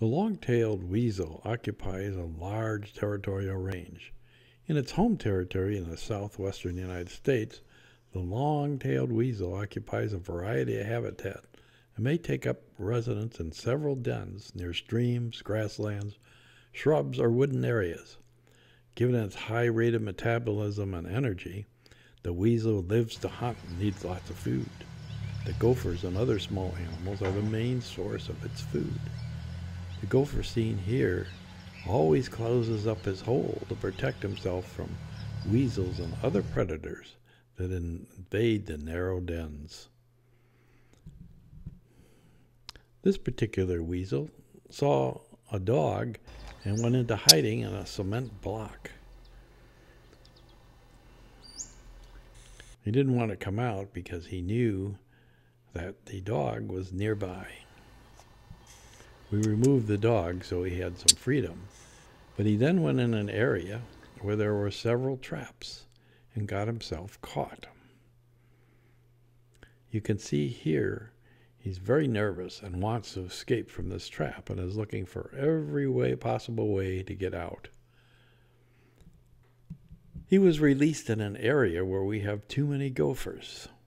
The long-tailed weasel occupies a large territorial range. In its home territory in the southwestern United States, the long-tailed weasel occupies a variety of habitat and may take up residence in several dens near streams, grasslands, shrubs, or wooded areas. Given its high rate of metabolism and energy, the weasel lives to hunt and needs lots of food. The gophers and other small animals are the main source of its food. The gopher seen here always closes up his hole to protect himself from weasels and other predators that invade the narrow dens. This particular weasel saw a dog and went into hiding in a cement block. He didn't want to come out because he knew that the dog was nearby. We removed the dog so he had some freedom, but he then went in an area where there were several traps and got himself caught. You can see here he's very nervous and wants to escape from this trap and is looking for every possible way to get out. He was released in an area where we have too many gophers.